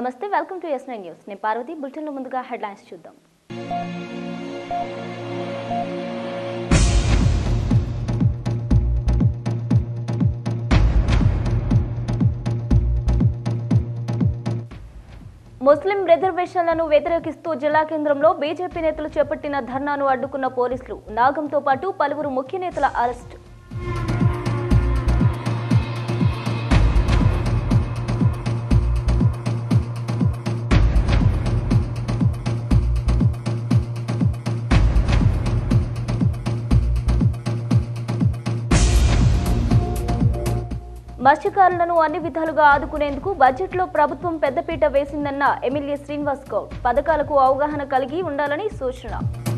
నమస్తే, welcome to S9 news. నేను పార్వతి. బులెటిన్లో ముందుగా హెడ్లైన్స్ చూద్దాం. ముస్లిం రిజర్వేషన్లను వ్యతిరేకిస్తూ జిల్లా కేంద్రంలో బీజేపీ నేతలు చేపట్టిన ధర్నాను అడ్డుకున్న పోలీసులు. నాగంతో పాటు పలువురు ముఖ్య నేతల అరెస్టు. మత్స్యకారులను అన్ని విధాలుగా ఆదుకునేందుకు బడ్జెట్లో ప్రభుత్వం పెద్దపీట వేసిందన్న ఎమ్మెల్యే శ్రీనివాస్ గౌడ్. పథకాలకు అవగాహన కలిగి ఉండాలని సూచన.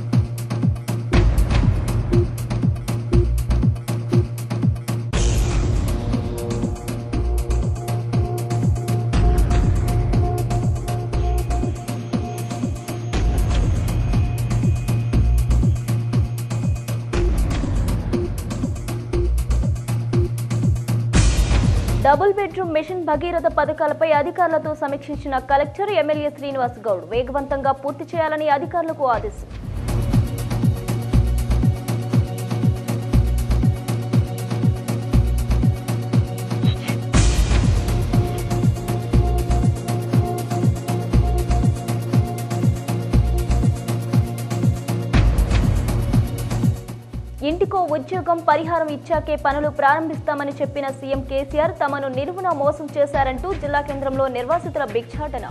డబుల్ బెడ్రూమ్ మిషన్ భగీరథ పథకాలపై అధికారులతో సమీక్షించిన కలెక్టర్ ఎమ్మెల్యే శ్రీనివాస్ గౌడ్. వేగవంతంగా పూర్తి చేయాలని అధికారులకు ఆదేశం. ఇంటికో ఉద్యోగం పరిహారం ఇచ్చాకే పనులు ప్రారంభిస్తామని చెప్పిన సీఎం కేసీఆర్ తమను నిలువున మోసం చేశారంటూ జిల్లా కేంద్రంలో నిర్వాసితుల భిక్షాటన.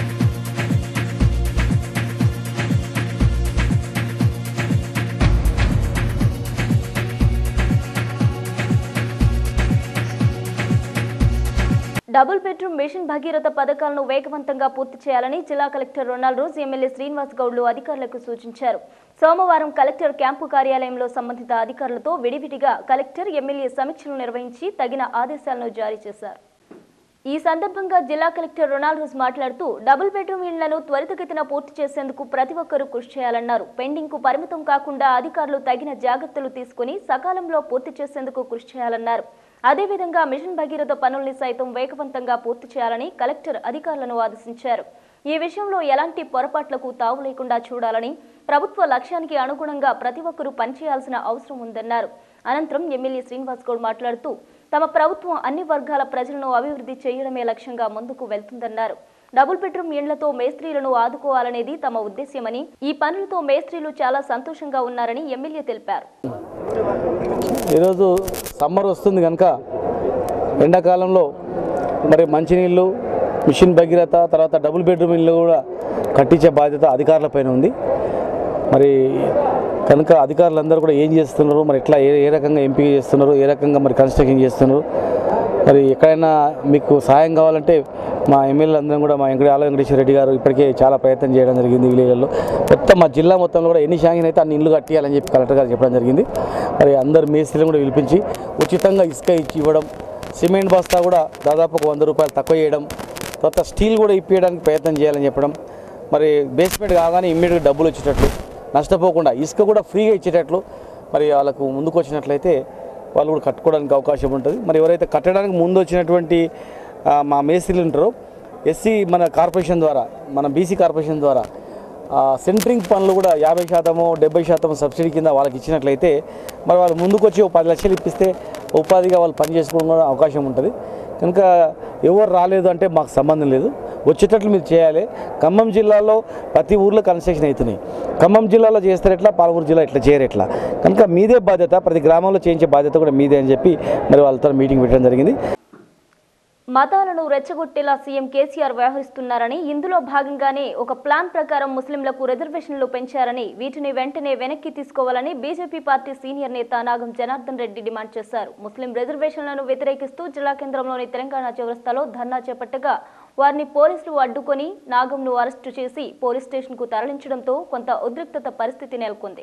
డబుల్ బెడ్రూమ్ మిషన్ భగీరథ పథకాలను వేగవంతంగా పూర్తి చేయాలని జిల్లా collector Ronald Rose, MLA Srinivas గౌడ్లు అధికారులకు సూచించారు. సోమవారం కలెక్టర్ క్యాంపు కార్యాలయంలో సంబంధిత అధికారులతో విడివిడిగా కలెక్టర్, ఎమ్మెల్యే సమీక్షలు నిర్వహించి తగిన ఆదేశాలను జారీ చేశారు. ఈ సందర్భంగా జిల్లా కలెక్టర్ రొనాల్డ్ రోజ్ మాట్లాడుతూ డబుల్ బెడ్రూమ్ ఇళ్లను త్వరితగతిన పూర్తి చేసేందుకు ప్రతి ఒక్కరూ కృషి చేయాలన్నారు. పెండింగ్ కు పరిమితం కాకుండా అధికారులు తగిన జాగ్రత్తలు తీసుకుని సకాలంలో పూర్తి చేసేందుకు కృషి చేయాలన్నారు. అదేవిధంగా మిషన్ భగీరథ పనుల్ని సైతం వేగవంతంగా పూర్తి చేయాలని కలెక్టర్ అధికారులను ఆదేశించారు. ఈ విషయంలో ఎలాంటి పొరపాట్లకు తావు లేకుండా చూడాలని, ప్రభుత్వ లక్ష్యానికి అనుగుణంగా ప్రతి ఒక్కరూ పనిచేయాల్సిన అవసరం ఉందన్నారు. అనంతరం ఎమ్మెల్యే శ్రీనివాస్ గౌడ్ మాట్లాడుతూ తమ ప్రభుత్వం అన్ని వర్గాల ప్రజలను అభివృద్ధి చేయడమే లక్ష్యంగా ముందుకు వెళ్తుందన్నారు. డబుల్ బెడ్రూమ్ ఇండ్లతో మేస్త్రీలను ఆదుకోవాలనేది తమ ఉద్దేశ్యమని, ఈ పనులతో మేస్త్రీలు చాలా సంతోషంగా ఉన్నారని ఎమ్మెల్యే తెలిపారు. ఈరోజు సమ్మర్ వస్తుంది కనుక ఎండాకాలంలో మరి మంచినీళ్ళు, మిషన్ భగీరథ, తర్వాత డబుల్ బెడ్రూమ్ ఇల్లు కూడా కట్టించే బాధ్యత అధికారులపైన ఉంది. మరి కనుక అధికారులందరూ కూడా ఏం చేస్తున్నారు, మరి ఎట్లా ఏ రకంగా ఎంపిక చేస్తున్నారు, ఏ రకంగా మరి కన్స్ట్రక్షన్ చేస్తున్నారు, మరి ఎక్కడైనా మీకు సహాయం కావాలంటే మా ఎమ్మెల్యేలు అందరం కూడా, మా ఆల వెంకటేశ్వర రెడ్డి గారు ఇప్పటికే చాలా ప్రయత్నం చేయడం జరిగింది. విలేజ్లలో మొత్తం మా జిల్లా మొత్తంలో కూడా ఎన్ని శాంక్షన్ అయితే అన్ని ఇల్లు కట్టియాలని చెప్పి కలెక్టర్ గారు చెప్పడం జరిగింది. మరి అందరు మేస్త్రీలను కూడా పిలిపించి ఉచితంగా ఇసుక ఇచ్చి ఇవ్వడం, సిమెంట్ బస్తా కూడా దాదాపు ₹100 తక్కువ చేయడం, తర్వాత స్టీల్ కూడా ఇప్పించడానికి ప్రయత్నం చేయాలని చెప్పడం, మరి బేస్మెంట్ కాగానే ఇమ్మీడియట్గా డబ్బులు వచ్చేటట్లు, నష్టపోకుండా ఇసుక కూడా ఫ్రీగా ఇచ్చేటట్లు మరి వాళ్ళకు ముందుకు వచ్చినట్లయితే వాళ్ళు కూడా కట్టుకోవడానికి అవకాశం ఉంటుంది. మరి ఎవరైతే కట్టడానికి ముందు వచ్చినటువంటి మా మేస్త్రీలు ఉంటారో ఎస్సీ మన కార్పొరేషన్ ద్వారా, మన బీసీ కార్పొరేషన్ ద్వారా సెంట్రింగ్ పనులు కూడా 50%, 70% సబ్సిడీ కింద వాళ్ళకి ఇచ్చినట్లయితే మరి వాళ్ళు ముందుకు వచ్చి 10 లక్షలు ఇప్పిస్తే ఉపాధిగా వాళ్ళు పని చేసుకోవడం అవకాశం ఉంటుంది. కనుక ఎవరు రాలేదు అంటే మాకు సంబంధం లేదు, వచ్చేటట్లు మీరు చేయాలి. ఖమ్మం జిల్లాలో ప్రతి ఊర్లో కన్స్ట్రక్షన్ అవుతున్నాయి. ఖమ్మం జిల్లాలో చేస్తారు ఎట్లా, పాలమూరు జిల్లా ఇట్లా చేయరు ఎట్లా, కనుక మీదే బాధ్యత, ప్రతి గ్రామంలో చేయించే బాధ్యత కూడా మీదే అని చెప్పి మరి వాళ్ళతో మీటింగ్ పెట్టడం జరిగింది. మతాలను రెచ్చగొట్టేలా సీఎం కేసీఆర్ వ్యవహరిస్తున్నారని, ఇందులో భాగంగానే ఒక ప్లాన్ ప్రకారం ముస్లింలకు రిజర్వేషన్లు పెంచారని, వీటిని వెంటనే వెనక్కి తీసుకోవాలని బీజేపీ పార్టీ సీనియర్ నేత నాగం జనార్దన్ రెడ్డి డిమాండ్ చేశారు. ముస్లిం రిజర్వేషన్లను వ్యతిరేకిస్తూ జిల్లా కేంద్రంలోని తెలంగాణ చౌరస్తాలో ధర్నా చేపట్టగా వారిని పోలీసులు అడ్డుకొని నాగంను అరెస్టు చేసి పోలీస్ స్టేషన్కు తరలించడంతో కొంత ఉద్రిక్తత పరిస్థితి నెలకొంది.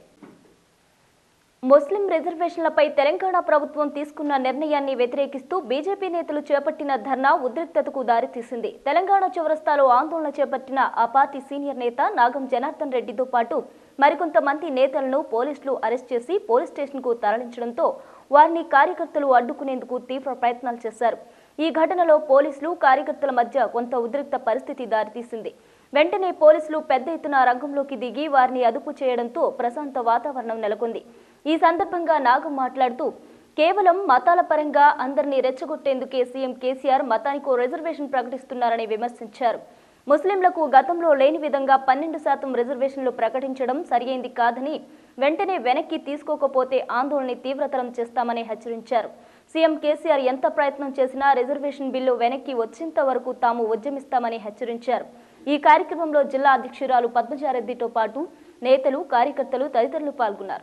ముస్లిం రిజర్వేషన్లపై తెలంగాణ ప్రభుత్వం తీసుకున్న నిర్ణయాన్ని వ్యతిరేకిస్తూ బీజేపీ నేతలు చేపట్టిన ధర్నా ఉద్రిక్తతకు దారితీసింది. తెలంగాణ చౌరస్తాలో ఆందోళన చేపట్టిన ఆ పార్టీ సీనియర్ నేత నాగం జనార్దన్ రెడ్డితో పాటు మరికొంతమంది నేతలను పోలీసులు అరెస్ట్ చేసి పోలీస్ స్టేషన్కు తరలించడంతో వారిని కార్యకర్తలు అడ్డుకునేందుకు తీవ్ర ప్రయత్నాలు చేశారు. ఈ ఘటనలో పోలీసులు కార్యకర్తల మధ్య కొంత ఉద్రిక్త పరిస్థితి దారితీసింది. వెంటనే పోలీసులు పెద్ద ఎత్తున రంగంలోకి దిగి వారిని అదుపు చేయడంతో ప్రశాంత వాతావరణం నెలకొంది. ఈ సందర్భంగా నాగం మాట్లాడుతూ కేవలం మతాల పరంగా అందరినీ రెచ్చగొట్టేందుకే సీఎం కేసీఆర్ మతానికో రిజర్వేషన్ ప్రకటిస్తున్నారని విమర్శించారు. ముస్లింలకు గతంలో లేని విధంగా 12% రిజర్వేషన్లు ప్రకటించడం సరియైంది కాదని, వెంటనే వెనక్కి తీసుకోకపోతే ఆందోళన తీవ్రతరం చేస్తామని హెచ్చరించారు. సీఎం కేసీఆర్ ఎంత ప్రయత్నం చేసినా రిజర్వేషన్ బిల్లు వెనక్కి వచ్చేంత వరకు తాము ఉద్యమిస్తామని హెచ్చరించారు. ఈ కార్యక్రమంలో జిల్లా అధ్యక్షురాలు పద్మజారెడ్డితో పాటు నేతలు, కార్యకర్తలు తదితరులు పాల్గొన్నారు.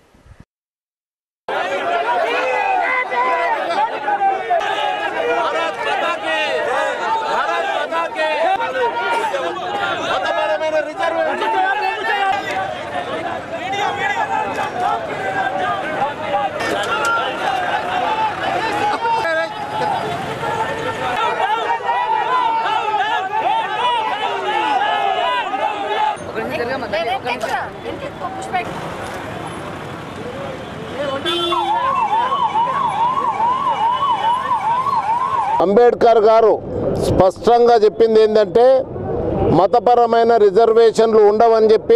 అంబేద్కర్ గారు స్పష్టంగా చెప్పింది ఏంటంటే మతపరమైన రిజర్వేషన్లు ఉండవని చెప్పి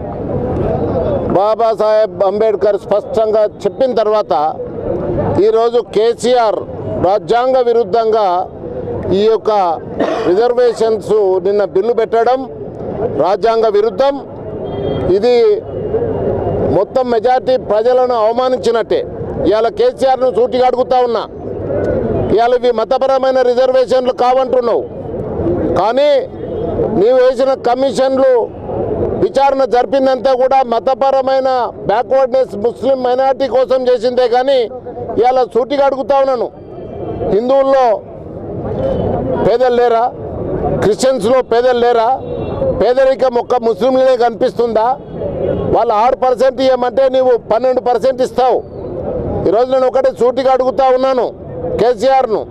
బాబాసాహెబ్ అంబేద్కర్ స్పష్టంగా చెప్పిన తర్వాత ఈరోజు కేసీఆర్ రాజ్యాంగ విరుద్ధంగా ఈ యొక్క రిజర్వేషన్స్ నిన్న బిల్లు పెట్టడం రాజ్యాంగ విరుద్ధం. ఇది మొత్తం మెజార్టీ ప్రజలను అవమానించినట్టే. ఇవాళ కేసీఆర్ను సూటిగా అడుగుతా ఉన్నా, ఇవాళ ఇవి మతపరమైన రిజర్వేషన్లు కావంటున్నావు, కానీ నీవు వేసిన కమిషన్లు విచారణ జరిపిందంతా కూడా మతపరమైన బ్యాక్వర్డ్నెస్ ముస్లిం మైనారిటీ కోసం చేసిందే. కానీ ఇవాళ సూటిగా అడుగుతా ఉన్నాను, హిందువుల్లో పేదలు లేరా? క్రిస్టియన్స్లో పేదలు లేరా? పేదరికం ఒక్క ముస్లింలనే కనిపిస్తుందా? వాళ్ళు 6% ఇవ్వమంటే నీవు 12% ఇస్తావు. ఈరోజు నేను ఒకటే సూటిగా అడుగుతా ఉన్నాను కేసీఆర్ను,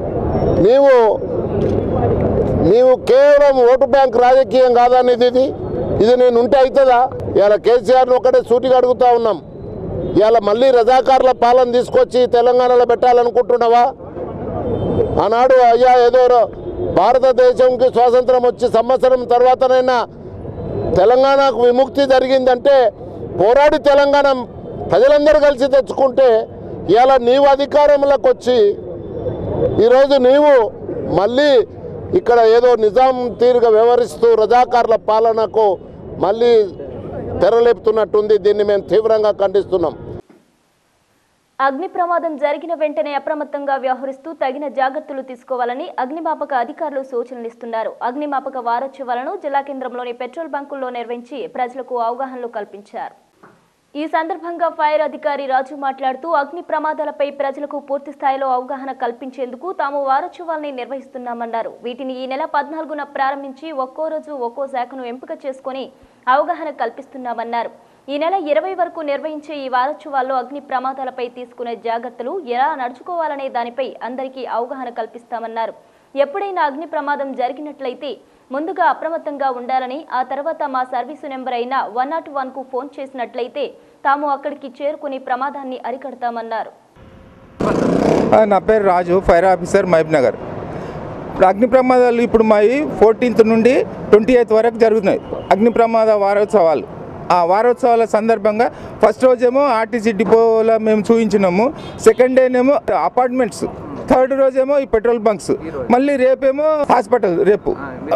నీవు కేవలం ఓటు బ్యాంక్ రాజకీయం కాదనేది ఇది నేను ఉంటే అవుతుందా? ఇవాళ కేసీఆర్ను ఒకటే సూటిగా అడుగుతా ఉన్నాం, ఇవాళ మళ్ళీ రజాకార్ల పాలన తీసుకొచ్చి తెలంగాణలో పెట్టాలనుకుంటున్నావా? ఆనాడు అయ్యా ఏదో భారతదేశంకి స్వాతంత్రం వచ్చి సంవత్సరం తర్వాతనైనా తెలంగాణకు విముక్తి జరిగిందంటే పోరాడి తెలంగాణ ప్రజలందరూ కలిసి తెచ్చుకుంటే, ఇవాళ నీవు అధికారంలోకి వచ్చి ఈరోజు నీవు మళ్ళీ ఇక్కడ ఏదో నిజాం తీరుగా వ్యవహరిస్తూ రజాకార్ల పాలనకు మళ్ళీ తెరలేపుతున్నట్టుంది. దీన్ని మేము తీవ్రంగా ఖండిస్తున్నాం. అగ్ని ప్రమాదం జరిగిన వెంటనే అప్రమత్తంగా వ్యవహరిస్తూ తగిన జాగ్రత్తలు తీసుకోవాలని అగ్నిమాపక అధికారులు సూచనలు ఇస్తున్నారు. అగ్నిమాపక వారోత్సవాలను జిల్లా కేంద్రంలోని పెట్రోల్ బంకుల్లో నిర్వహించి ప్రజలకు అవగాహనలు కల్పించారు. ఈ సందర్భంగా ఫైర్ అధికారి రాజు మాట్లాడుతూ అగ్ని ప్రమాదాలపై ప్రజలకు పూర్తి స్థాయిలో అవగాహన కల్పించేందుకు తాము వారోత్సవాల్ని నిర్వహిస్తున్నామన్నారు. వీటిని ఈ నెల 14న ప్రారంభించి ఒక్కో రోజు ఒక్కో శాఖను ఎంపిక చేసుకుని అవగాహన కల్పిస్తున్నామన్నారు. ఈ నెల 20 వరకు నిర్వహించే ఈ వారోత్సవాల్లో అగ్ని ప్రమాదాలపై తీసుకునే జాగ్రత్తలు ఎలా నడుచుకోవాలనే దానిపై అందరికీ అవగాహన కల్పిస్తామన్నారు. ఎప్పుడైనా అగ్ని ప్రమాదం జరిగినట్లయితే ముందుగా అప్రమత్తంగా ఉండాలని, ఆ తర్వాత మా సర్వీసు నెంబర్ అయిన 101కు ఫోన్ చేసినట్లయితే తాము అక్కడికి చేరుకుని ప్రమాదాన్ని అరికడతామన్నారు. నా పేరు రాజు, ఫైర్ ఆఫీసర్, మహబూబ్నగర్. అగ్ని ప్రమాదాలు ఇప్పుడు మా 14th నుండి 28th వరకు జరుగుతున్నాయి అగ్ని ప్రమాద వారోత్సవాలు. ఆ వారోత్సవాల సందర్భంగా ఫస్ట్ రోజేమో ఆర్టీసీ డిపోలో మేము చూపించినాము, సెకండ్ డేనేమో అపార్ట్మెంట్స్, థర్డ్ రోజేమో ఈ పెట్రోల్ బంక్స్, మళ్ళీ రేపేమో హాస్పిటల్. రేపు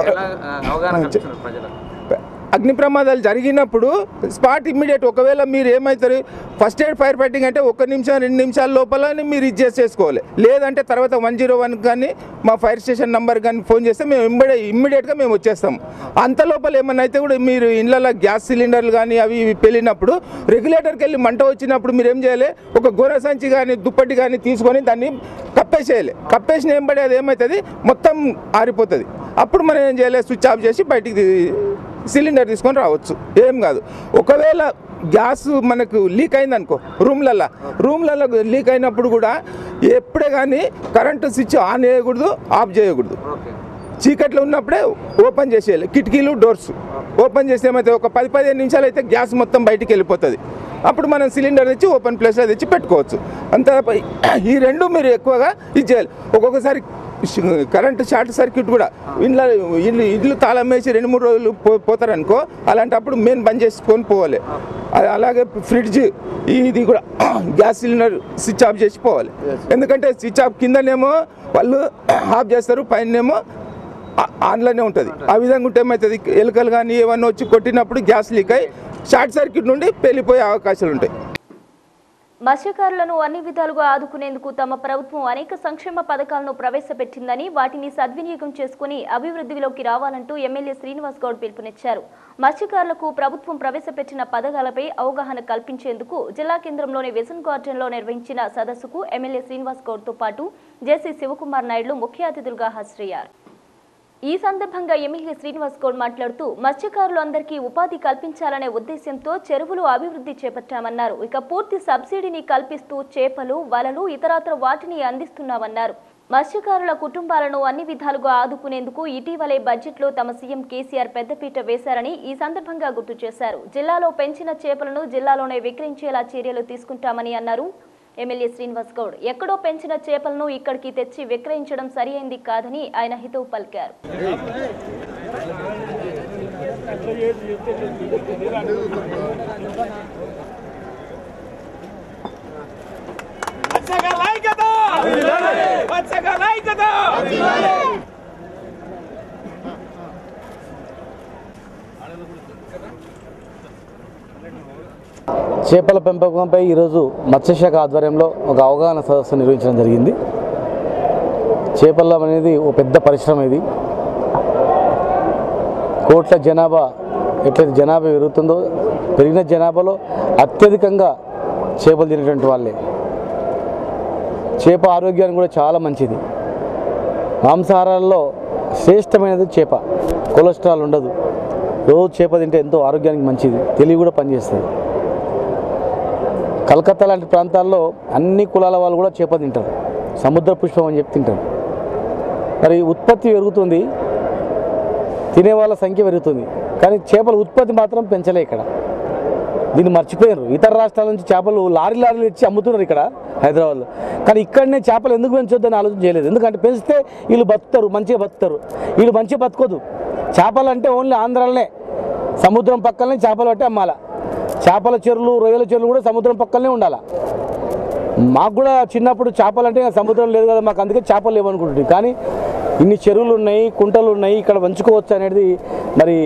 అగ్ని ప్రమాదాలు జరిగినప్పుడు స్పాట్ ఇమ్మీడియట్, ఒకవేళ మీరు ఏమవుతారు ఫస్ట్ ఎయిడ్ ఫైర్ ఫైటింగ్ అంటే 1 నిమిషం 2 నిమిషాల లోపల మీరు ఇది చేసుకోవాలి. లేదంటే తర్వాత 101 కానీ మా ఫైర్ స్టేషన్ నెంబర్ కానీ ఫోన్ చేస్తే మేము ఇమ్మీడియట్గా మేము వచ్చేస్తాం. అంత లోపల ఏమన్నా అయితే కూడా మీరు ఇళ్ళలో గ్యాస్ సిలిండర్లు కానీ అవి ఇవి పెళ్ళినప్పుడు రెగ్యులేటర్కి వెళ్ళి మంట వచ్చినప్పుడు మీరు ఏం చేయాలి, ఒక గోర సంచి కానీ దుప్పటి కానీ తీసుకొని దాన్ని కప్పేసేయాలి. కప్పేసిన ఏంబడి అది ఏమవుతుంది మొత్తం ఆరిపోతుంది. అప్పుడు మనం ఏం చేయాలి, స్విచ్ ఆఫ్ చేసి బయటికి సిలిండర్ తీసుకొని రావచ్చు, ఏం కాదు. ఒకవేళ గ్యాస్ మనకు లీక్ అయిందనుకో రూమ్లలో లీక్ అయినప్పుడు కూడా ఎప్పుడే కానీ కరెంటు స్విచ్ ఆన్ చేయకూడదు, ఆఫ్ చేయకూడదు. చీకట్లో ఉన్నప్పుడే ఓపెన్ చేసేయాలి. కిటికీలు, డోర్స్ ఓపెన్ చేస్తే ఏమైతే ఒక 10-15 నిమిషాలు అయితే గ్యాస్ మొత్తం బయటికి వెళ్ళిపోతుంది. అప్పుడు మనం సిలిండర్ తెచ్చి ఓపెన్ ప్లేస్లో తెచ్చి పెట్టుకోవచ్చు. అంత ఈ రెండు మీరు ఎక్కువగా ఇది చేయాలి. ఒక్కొక్కసారి కరెంట్ షార్ట్ సర్క్యూట్ కూడా ఇల్లు తాళం వేసి 2-3 రోజులు పోతారనుకో, అలాంటప్పుడు మెయిన్ బంద్ చేసుకొని పోవాలి. అలాగే ఫ్రిడ్జ్ ఇది కూడా గ్యాస్ సిలిండర్ స్విచ్ ఆఫ్ చేసి పోవాలి. ఎందుకంటే స్విచ్ ఆఫ్ కిందనేమో వాళ్ళు ఆఫ్ చేస్తారు, పైనేమో ఆన్లోనే ఉంటుంది. ఆ విధంగా ఉంటే ఏమవుతుంది, ఎలుకలు కానీ ఏమన్నా వచ్చి కొట్టినప్పుడు గ్యాస్ లీక్ అయ్యి షార్ట్ సర్క్యూట్ నుండి పేలిపోయే అవకాశాలు ఉంటాయి. మత్స్యకారులను అన్ని విధాలుగా ఆదుకునేందుకు తమ ప్రభుత్వం అనేక సంక్షేమ పథకాలను ప్రవేశపెట్టిందని, వాటిని సద్వినియోగం చేసుకుని అభివృద్ధిలోకి రావాలంటూ ఎమ్మెల్యే శ్రీనివాస్ గౌడ్ పిలుపునిచ్చారు. మత్స్యకారులకు ప్రభుత్వం ప్రవేశపెట్టిన పథకాలపై అవగాహన కల్పించేందుకు జిల్లా కేంద్రంలోని విజన్ గార్డెన్లో నిర్వహించిన సదస్సుకు ఎమ్మెల్యే శ్రీనివాస్ గౌడ్తో పాటు జేసీ శివకుమార్ నాయుడు ముఖ్య అతిథులుగా హాజరయ్యారు. ఈ సందర్భంగా ఎమ్మెల్యే శ్రీనివాస్ గౌడ్ మాట్లాడుతూ మత్స్యకారులు అందరికీ ఉపాధి కల్పించాలనే ఉద్దేశంతో చెరువులు అభివృద్ధి చేపట్టామన్నారు. ఇక పూర్తి సబ్సిడీని కల్పిస్తూ చేపలు, వలలు, ఇతరత్ర వాటిని అందిస్తున్నామన్నారు. మత్స్యకారుల కుటుంబాలను అన్ని విధాలుగా ఆదుకునేందుకు ఇటీవలే బడ్జెట్లో తమ సీఎం కేసీఆర్ పెద్దపీట వేశారని ఈ సందర్భంగా గుర్తు చేశారు. జిల్లాలో పెంచిన చేపలను జిల్లాలోనే విక్రయించేలా చర్యలు తీసుకుంటామని అన్నారు. ఎమ్మెల్యే శ్రీనివాస్ గౌడ్ ఎక్కడో పెంచిన చేపలను ఇక్కడికి తెచ్చి విక్రయించడం సరియైంది కాదని ఆయన హితవు పలికారు. చేపల పెంపకంపై ఈరోజు మత్స్యశాఖ ఆధ్వర్యంలో ఒక అవగాహన సదస్సు నిర్వహించడం జరిగింది. చేపల అనేది ఒక పెద్ద పరిశ్రమ. ఇది కోట్ల జనాభా, ఎట్లయితే జనాభా పెరుగుతుందో పెరిగిన జనాభాలో అత్యధికంగా చేపలు తినేటువంటి వాళ్ళే. చేప ఆరోగ్యానికి కూడా చాలా మంచిది. మాంసాహారాల్లో శ్రేష్టమైనది చేప. కొలెస్ట్రాల్ ఉండదు. రోజు చేప తింటే ఎంతో ఆరోగ్యానికి మంచిది. తెలివి కూడా పనిచేస్తుంది. కలకత్తా లాంటి ప్రాంతాల్లో అన్ని కులాల వాళ్ళు కూడా చేప తింటారు. సముద్ర పుష్పం అని చెప్పి తింటారు. మరి ఉత్పత్తి పెరుగుతుంది, తినే వాళ్ళ సంఖ్య పెరుగుతుంది, కానీ చేపల ఉత్పత్తి మాత్రం పెంచలే. ఇక్కడ దీన్ని మర్చిపోయారు. ఇతర రాష్ట్రాల నుంచి చేపలు లారీలు ఇచ్చి అమ్ముతున్నారు ఇక్కడ హైదరాబాద్లో. కానీ ఇక్కడనే చేపలు ఎందుకు పెంచొద్దని ఆలోచన చేయలేదు. ఎందుకంటే పెంచితే వీళ్ళు బతుకుతారు, మంచిగా బతుకుతారు. వీళ్ళు మంచిగా బతుకోదు. చేపలు అంటే ఓన్లీ ఆంధ్రాలోనే సముద్రం పక్కనే చేపలు పట్టి అమ్మాల. చేపల చెరువులు, రొయ్యల చెరువులు కూడా సముద్రం పక్కనే ఉండాలి. మాకు కూడా చిన్నప్పుడు చేపలు అంటే సముద్రం లేదు కదా, మాకు అందుకే చేపలు లేవనుకుంటుంది. కానీ ఇన్ని చెరువులు ఉన్నాయి, కుంటలు ఉన్నాయి, ఇక్కడ వంచుకోవచ్చు అనేది మరి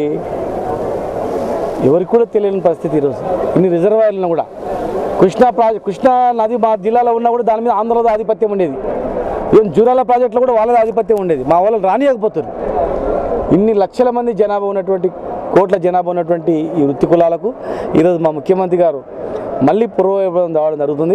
ఎవరికి కూడా తెలియని పరిస్థితి. ఈరోజు ఇన్ని రిజర్వాయర్లను కూడా కృష్ణా నది మా జిల్లాలో ఉన్నా కూడా దాని మీద ఆంధ్రలో ఆధిపత్యం ఉండేది. ఈవెన్ జూరాల ప్రాజెక్టులో కూడా వాళ్ళది ఆధిపత్యం ఉండేది. మా వాళ్ళు రానియకపోతున్నారు. ఇన్ని లక్షల మంది జనాభా ఉన్నటువంటి, కోట్ల జనాభా ఉన్నటువంటి ఈ వృత్తి కులాలకు ఈరోజు మా ముఖ్యమంత్రి గారు మళ్ళీ పూర్వవైభవం రావడం జరుగుతుంది.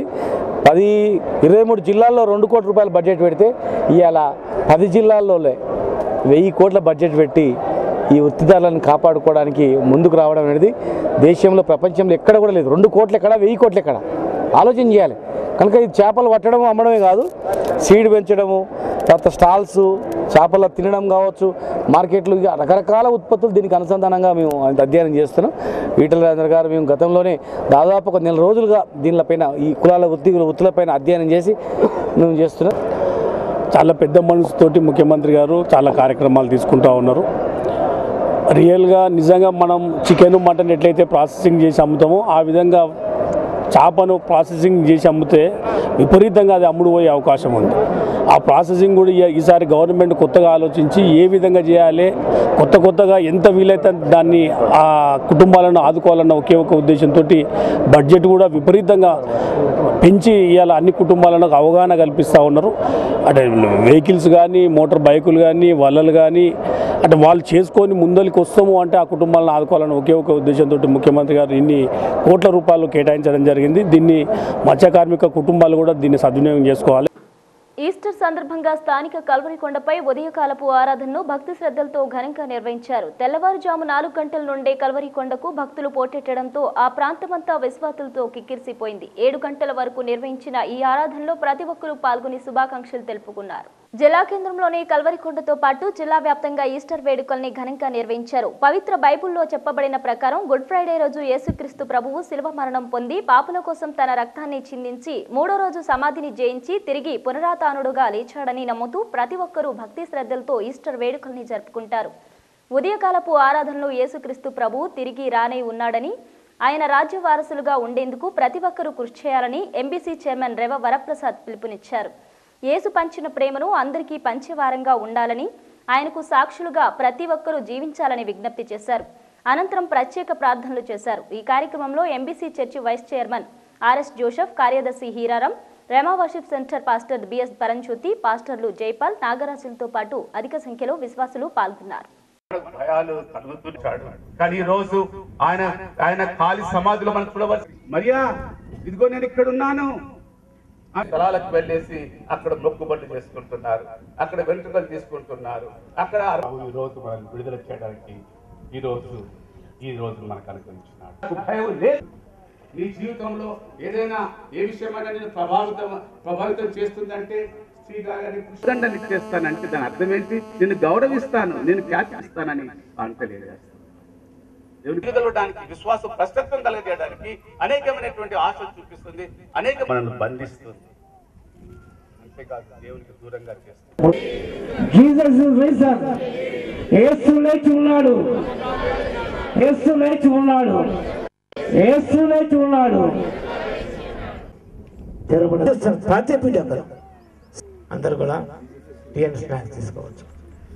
23 జిల్లాల్లో 2 కోట్ల రూపాయల బడ్జెట్ పెడితే ఇవాళ 10 జిల్లాల్లో 1000 కోట్ల బడ్జెట్ పెట్టి ఈ వృత్తిదారులను కాపాడుకోవడానికి ముందుకు రావడం అనేది దేశంలో, ప్రపంచంలో ఎక్కడ కూడా లేదు. 2 కోట్లు ఎక్కడ, 1000 కోట్లు ఎక్కడ, ఆలోచన చేయాలి. కనుక ఇది చేపలు పట్టడం, అమ్మడమే కాదు, సీడ్ పెంచడము, తర్వాత స్టాల్స్, చేపలు తినడం కావచ్చు, మార్కెట్లు, రకరకాల ఉత్పత్తులు దీనికి అనుసంధానంగా మేము అధ్యయనం చేస్తున్నాం. ఈటెల రాజేందర్ గారు మేము గతంలోనే దాదాపు ఒక 1 నెల రోజులుగా దీనిపైన, ఈ కులాల వృత్తులపైన అధ్యయనం చేసి మేము చేస్తున్నాం. చాలా పెద్ద మనసుతోటి ముఖ్యమంత్రి గారు చాలా కార్యక్రమాలు తీసుకుంటూ ఉన్నారు. రియల్గా నిజంగా మనం చికెన్, మటన్ ఎట్లయితే ప్రాసెసింగ్ చేసి అమ్ముతామో ఆ విధంగా చేపను ప్రాసెసింగ్ చేసి అమ్మితే విపరీతంగా అది అమ్ముడు పోయే అవకాశం ఉంది. ఆ ప్రాసెసింగ్ కూడా ఈసారి గవర్నమెంట్ కొత్తగా ఆలోచించి ఏ విధంగా చేయాలి, కొత్తగా ఎంత వీలైతే దాన్ని ఆ కుటుంబాలను ఆదుకోవాలన్న ఒకే ఒక ఉద్దేశంతో బడ్జెట్ కూడా విపరీతంగా పెంచి ఇవాళ అన్ని కుటుంబాలను అవగాహన కల్పిస్తూ ఉన్నారు. అంటే వెహికల్స్ కానీ, మోటార్ బైకులు కానీ, వలలు కానీ, అంటే వాళ్ళు చేసుకొని ముందరికి వస్తాము అంటే ఆ కుటుంబాలను ఆదుకోవాలని ఒకే ఒక ఉద్దేశంతో ముఖ్యమంత్రి గారు ఇన్ని కోట్ల రూపాయలు కేటాయించడం జరిగింది. దీన్ని మత్స్య కార్మిక కుటుంబాలు కూడా దీన్ని సద్వినియోగం చేసుకోవాలి. ఈస్టర్ సందర్భంగా స్థానిక కల్వరికొండపై ఉదయకాలపు ఆరాధనను భక్తి శ్రద్ధలతో ఘనంగా నిర్వహించారు. తెల్లవారుజాము 4 గంటల నుండే కల్వరికొండకు భక్తులు పోటెట్టడంతో ఆ ప్రాంతమంతా విశ్వాసులతో కిక్కిరిసిపోయింది. 7 గంటల వరకు నిర్వహించిన ఈ ఆరాధనలో ప్రతి ఒక్కరూ పాల్గొని శుభాకాంక్షలు తెలుపుకున్నారు. జిల్లా కేంద్రంలోని కల్వరికొండతో పాటు జిల్లా వ్యాప్తంగా ఈస్టర్ వేడుకల్ని ఘనంగా నిర్వహించారు. పవిత్ర బైబిల్లో చెప్పబడిన ప్రకారం గుడ్ ఫ్రైడే రోజు యేసుక్రీస్తు ప్రభువు శిలువ మరణం పొంది పాపుల కోసం తన రక్తాన్ని చిందించి మూడో రోజు సమాధిని జయించి తిరిగి పునరాతానుడుగా లేచాడని నమ్ముతూ ప్రతి ఒక్కరూ భక్తి శ్రద్ధలతో ఈస్టర్ వేడుకల్ని జరుపుకుంటారు. ఉదయకాలపు ఆరాధనలో యేసుక్రీస్తు ప్రభువు తిరిగి రానే ఉన్నాడని, ఆయన రాజ్య వారసులుగా ఉండేందుకు ప్రతి ఒక్కరూ కృషి చేయాలని ఎంబీసీ చైర్మన్ రేవ వరప్రసాద్ పిలుపునిచ్చారు. యేసు పంచిన ప్రేమను అందరికీ పంచేవారంగా ఉండాలని, ఆయనకు సాక్షులుగా ప్రతి ఒక్కరూ జీవించాలని విజ్ఞప్తి చేశారు. అనంతరం ప్రత్యేక ప్రార్థనలు చేశారు. ఈ కార్యక్రమంలో MBC church vice chairman RS Joseph, కార్యదర్శి Hiraram, Rhema worship centre pastor BS Paranjyothi, పాస్టర్లు జైపాల్, నాగరాజులతో పాటు అధిక సంఖ్యలో విశ్వాసులు పాల్గొన్నారు. భయాలు కలుగుతుంటాడు. కానీ ఈ రోజు ఆయన ఖాళీ సమాధిలో మనం చూడవచ్చు. మరియా, ఇదిగో నేను ఇక్కడ ఉన్నాను. ఆ స్థలాలకు వెళ్ళేసి అక్కడ మొక్కుబడులు చేసుకుంటున్నారు, అక్కడ వెంట్రుకలు తీసుకుంటున్నారు. అక్కడ ఈ రోజు మనం విడుదల చేయడానికి ఈ రోజు మనకు అనుగ్రహించినాడు. భయం లేదు. నీ జీవితంలో ఏదైనా ఏ విషయమైనా నేను ప్రభావితం చేస్తుందంటే పుష్కండాన్ని ఇచ్చేస్తానంటే దాని అర్థం ఏంటి? నేను గౌరవిస్తాను, నేను ఖ్యాతి ఇస్తానని అని తెలియజేస్తాను. దేవునికి విశ్వాసం ప్రస్తుతం కలగజేయడానికి అనేకమైనటువంటి ఆశలు చూపిస్తుంది, అనేక మనల్ని బంధిస్తుంది. అంతేకాదు దేవునికి దూరంగా చేస్తుంది. Jesus is రిసన్. యేసు లేచి ఉన్నాడు. యేసు లేచి ఉన్నాడు. యేసు లేచి ఉన్నాడు. అందరూ కూడా టీఎన్ స్నాక్స్ తీసుకోవచ్చు.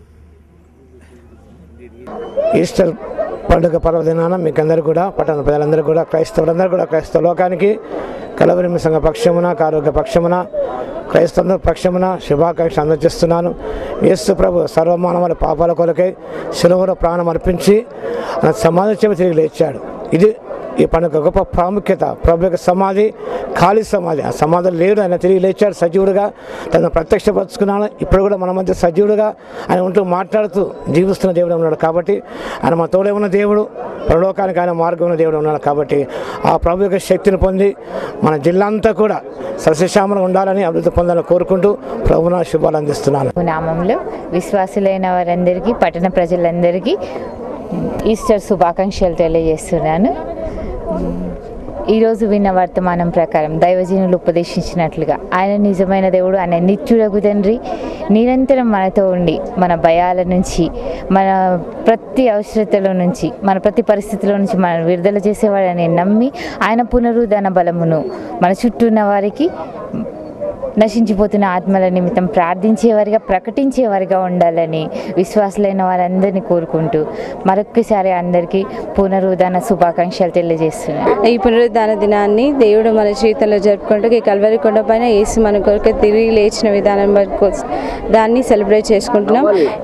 ఈస్టర్ పండుగ పర్వదినాన మీకందరూ కూడా, పట్టణ ప్రజలందరూ కూడా, క్రైస్తవులందరూ కూడా, క్రైస్తవ లోకానికి కలవరి సంఘ పక్షమున, ఆరోగ్య పక్షమున, క్రైస్తవ పక్షమున శుభాకాంక్షలు అందజేస్తున్నాను. యేసు ప్రభు సర్వమానవుల పాపాల కొరకై శిలువలో ప్రాణం అర్పించి సమాధి చేసి తిరిగి లేచాడు. ఇది ఈ పండుగ గొప్ప ప్రాముఖ్యత. ప్రభు యొక్క సమాధి ఖాళీ సమాధి, ఆ సమాధులు లేడు, ఆయన తిరిగి లేచాడు సజీవుడుగా, తను ప్రత్యక్షపరుచుకున్నాను. ఇప్పుడు కూడా మన మధ్య సజీవుడుగా ఆయన ఉంటూ మాట్లాడుతూ జీవిస్తున్న దేవుడు ఉన్నాడు. కాబట్టి ఆయన మా తోడే ఉన్న దేవుడు, పరలోకానికి ఆయన మార్గం ఉన్న దేవుడు ఉన్నాడు. కాబట్టి ఆ ప్రభు యొక్క శక్తిని పొంది మన జిల్లా అంతా కూడా సస్యశ్యామలు ఉండాలని, అభివృద్ధి పొందాలని కోరుకుంటూ ప్రభువున శుభాలు అందిస్తున్నాను. నామంలో విశ్వాసులైన వారందరికీ, పట్టణ ప్రజలందరికీ ఈస్టర్ శుభాకాంక్షలు తెలియజేస్తున్నాను. ఈరోజు విన్న వర్తమానం ప్రకారం దైవజనులు ఉపదేశించినట్లుగా ఆయన నిజమైన దేవుడు, ఆయన నిత్యుడగు తండ్రి, నిరంతరం మనతో ఉండి మన భయాల నుంచి, మన ప్రతి అవసరతలో నుంచి, మన ప్రతి పరిస్థితిలో నుంచి మనం విడుదల చేసేవాడని నమ్మి ఆయన పునరుద్ధరణ బలమును మన చుట్టూ ఉన్న వారికి, నశించిపోతున్న ఆత్మల నిమిత్తం ప్రార్థించేవారిగా, ప్రకటించేవారిగా ఉండాలని విశ్వాసులైన వారందరినీ కోరుకుంటూ మరొక్కసారి అందరికీ పునరుద్ధరణ శుభాకాంక్షలు తెలియజేస్తున్నాను. ఈ పునరుద్ధరణ దినాన్ని దేవుడు మన జీవితంలో జరుపుకుంటూ ఈ కల్వరి కొండ పైన యేసు మన కొరకు తిరిగి లేచిన విధానం దాన్ని సెలబ్రేట్ చేసుకుంటున్నాం.